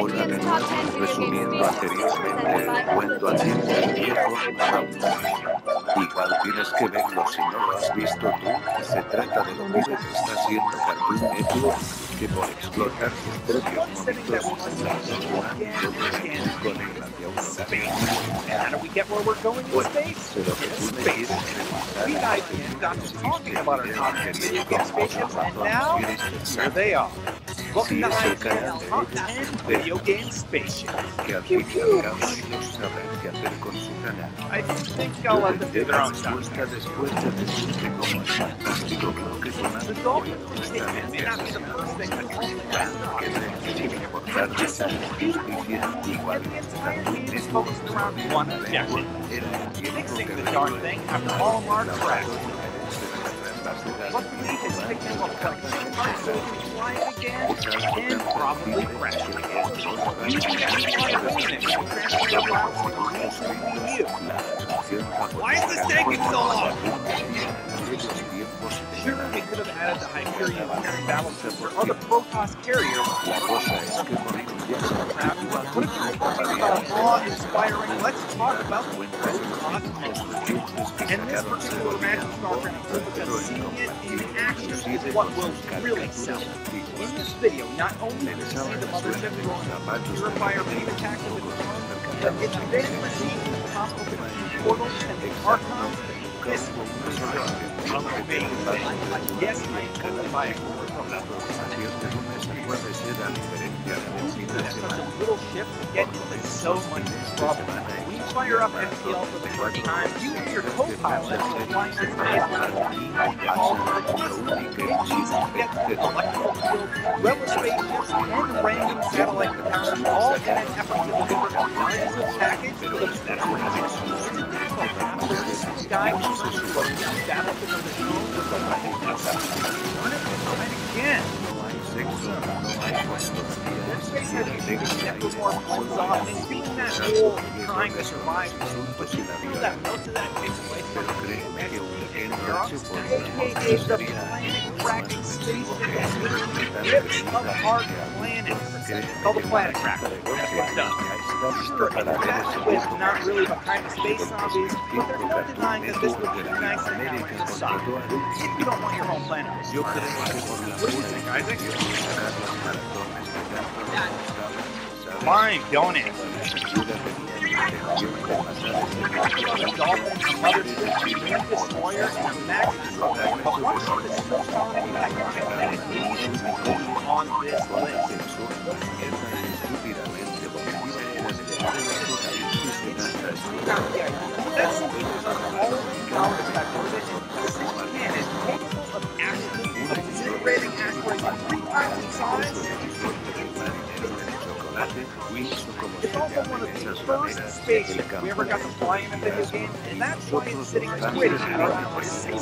Hola de nuevo, resumiendo anteriormente el cuento acerca del viejo dinosaurio. Igual tienes que verlo si no lo has visto tú. Se trata de lo pibe que está haciendo Cartoon Network, que por explotar sus propios momentos lanzó una y otra vez con él hacia un hogar. How do we get where we're going in space? Pero que tú me quieres preguntar, We dived in, got to talking about our top 10 video game spaceships, and now here they are. Welcome to IGN's Top 10 Video Game Spaceships. que al fin y al cabo ellos sabrán qué hacer con su canal. I think I'll let them do their own stuff. Después de decirte cómo el fantástico bloque The Dolphin statement may not be the first thing that comes to mind. que sin importar de esa justicia igual The entire game is focused around one objective. Fixing the darn thing after all Mark's crashed. Luckily, his technical collection parts will be flying again and probably crashing again. You can get a lot of units to transfer your routes to you. Why is this taking so long? Sure, we could have added the Hyperion carrying battleships or other Protoss carriers. But if you're talking about awe-inspiring, let's talk about the Protoss engine. And this particular Magic Starcraft group, because seeing it in action is what will really sell. In this video, not only do we see the mothership going to purifier beam attack with the drone, but it's then receiving the top of the portals and the archons. This will be amazing. Yes, I am totally buy it. Such a little ship, yet it's so much trouble. When you fire up FTL for the first time, you and your co-pilot will find this get electrical field, rebel spaceships, and random satellite encounters all in an effort to deliver a massive package for the sky battleship of the drone with the run it and again. Space has a big step before it pulls off, and being that whole trying to survive, but you feel that most of that takes place from the SB and Europe, aka the planet-cracking spaceship that literally rips apart planets. Called the Planet Cracker. That's what's done. Sure, that is not really the kind of space zombies, but there's no denying that this would be nice and now inside. If you don't want your home planet, what do you think, Isaac? Fine, don't it? The Dolphin, Mothership, and Destroyer, and Magnus. But one ship is so strong that it needs to be on this list. That's something there's all the knowledge that this cannon capable of actually disintegrating asteroids 3 times in size. It's also one of the first spaceships we ever got to fly in a video game, and that's why it's sitting squiddy at around 6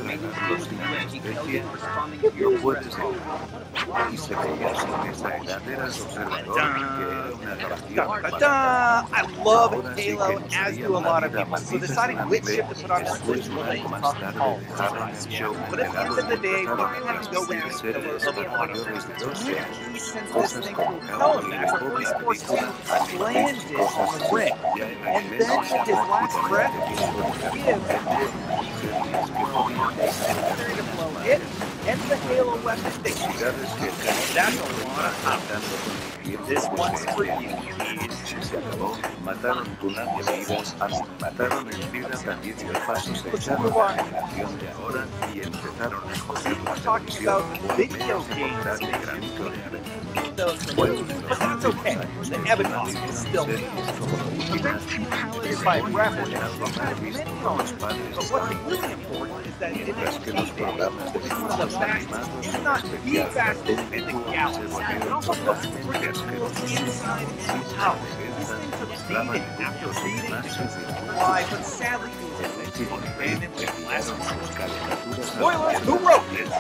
responding to your words. I love Halo, as do a lot of people, so deciding which ship to put on this list will make tough calls. But at the end of the day, we can have to go with this philosophy of what since this thing will tell you that for First Force 2 landed on the ring, and then took his last breath to give it and the Halo weapon station. That's a lot of hot. This one's for you. Mataron tu nave de vidas, mataron en vida también el paso se echaron la generación de ahora y empezaron a joder la televisión video games. But that's okay. The Ebon is still piloted by reference. But what's really important is that it is capable of becoming one of the fastest, if not the fastest in the galaxy. It also looks pretty cool inside and out. This thing took Steven after beating why, but sadly it was abandoned with the last one. Spoilers, who wrote this?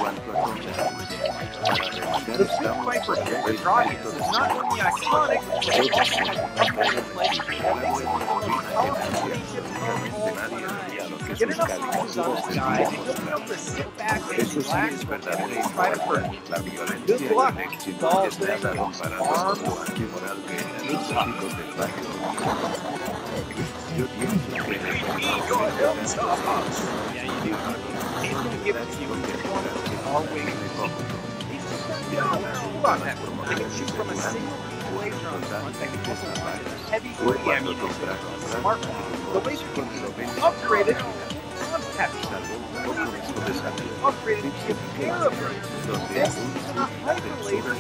The Pit Viper Guardians is not only iconic, but it also has a play one of the most powerful spaceships of all time. que Get sus enough focus on calificados this de guy, and tiempo you'll be able to sit back and eso sí relax es for verdadera him and try to igualdad. hurt you. La violencia Good y luck. el éxito That's all es saying nada is comparado con arms. lo antimoral que eran los chicos del barrio. Yo pienso que el Yeah, you do. He's going to give it to you in the form of our wing. Hold on, Matt. They can shoot from a single blade round front that can also run heavy ammunition, smartphone. The laser can be upgraded on Peppy. Upgraded to a pair of them. This is a hyper laser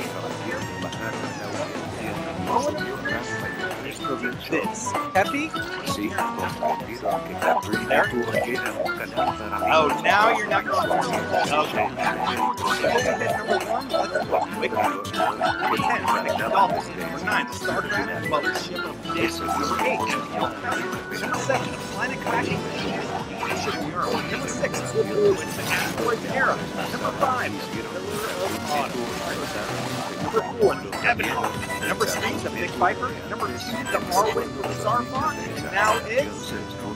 this. Peppy? Sí, comprendido que Katrina tuvo que ir a un canal para... Oh, now you're not going to see that. Okay. Number 1, let's go quick. Number 10, the Dolphins. Number 9, the Starcraft Mothership of Death. Number 8, Number 7, the Planet Crashing Spaceship Europe. Number 6, the Asteroid Era. Number 5, Pillar of Autumn. Number 4, the Evan. Number 3, the Big Viper. Number 2, the R-Wing with the Starfall. And now it's...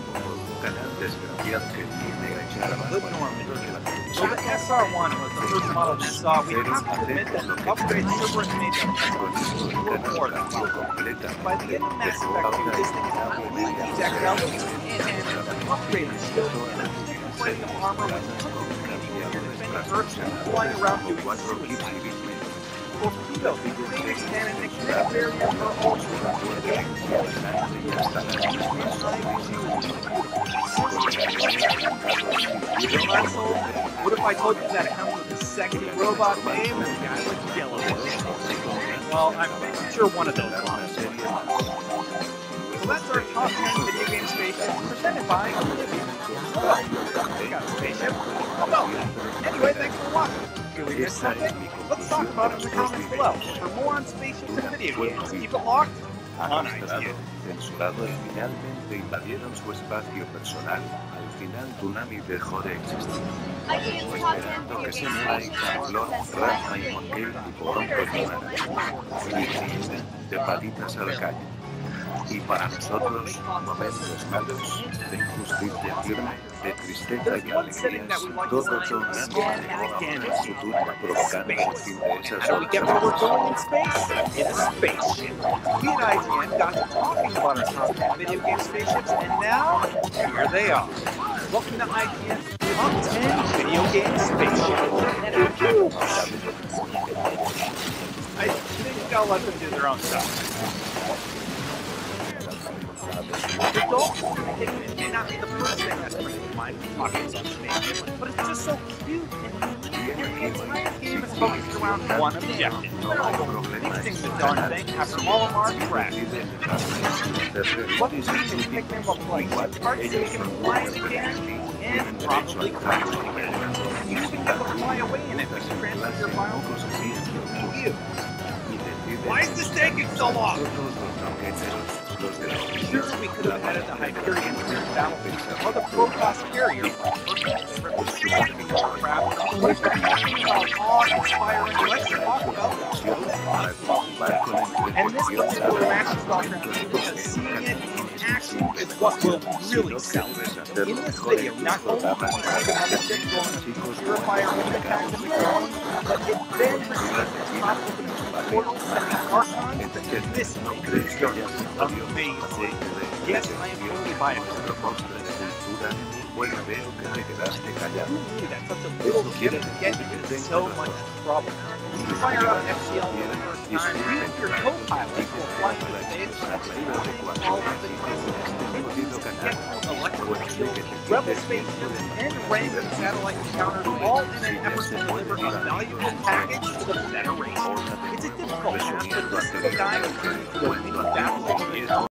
Good Norman. So the SR-1 was the first model we saw. We have to admit that the upgrade Cerberus made them more than welcome. By the end of Mass Effect 2, this thing is not only decked out and the upgrade is still in a frame of armor with defending Earth flying around doing suicide. Torpedo, Phoenix cannon, and kinetic barrier are What if I told you that it comes with a sexy robot name and a guy with yellow hair? Well, I'm sure one of those ones. So that's our top 10 video game spaceships presented by Olivia. We got a spaceship. Oh, anyway, thanks for watching. Did we miss something? Let's talk about it in the comments below. For more on spaceships and video games, keep it locked on IGN. Censurado y finalmente invadieron su espacio personal. Al final Tsunami dejó de existir. Esperando que se muera Flor, Rafa y Monquel y Porón continuarán. Y de patitas al calle. Y para nosotros, momentos malos, de injusticia firme, de tristeza y alegrías, todo son una su turno provocando el fin de esas How do we get where we're going in space? In a spaceship. We at IGN got to talking about our top 10 video game spaceships, and now, here they are. Welcome to IGN's Top 10 Video Game Spaceships. I think you gotta let them do their own stuff. The Dolphin may not be the first thing that springs to mind when talking about spaceships, but it's just so cute and the entire game is focused around one objective. Fixing the darn thing after all of our crap. What we need is pick them up like parts so we can fly it again and probably crash it again. You even get to fly away in it when you transfer your files to you. Why is this taking so long? Sure, we could have added the Hyperion to this battlefield or the Protoss carrier. Awe-inspiring. Let's talk about that. And this particular match is Starcraft because seeing it in action is what will really sell it. In this video, not only do we see the mothership going to purify our wind attacks and drone, but it then receives its top of the portal sending Archons to this amazing. Yes, I am totally biased. Bueno, veo que te quedaste callado. That's such a little ship to get into so much trouble. When you fire up FCL for the first time, you and your co-pilot will fly to the stage and all of the electrical shield, rebel spaceships, and random satellite encounters all in an effort to deliver a valuable package to the Federation. It's a difficult task, but this is a guy who turns into a mini battle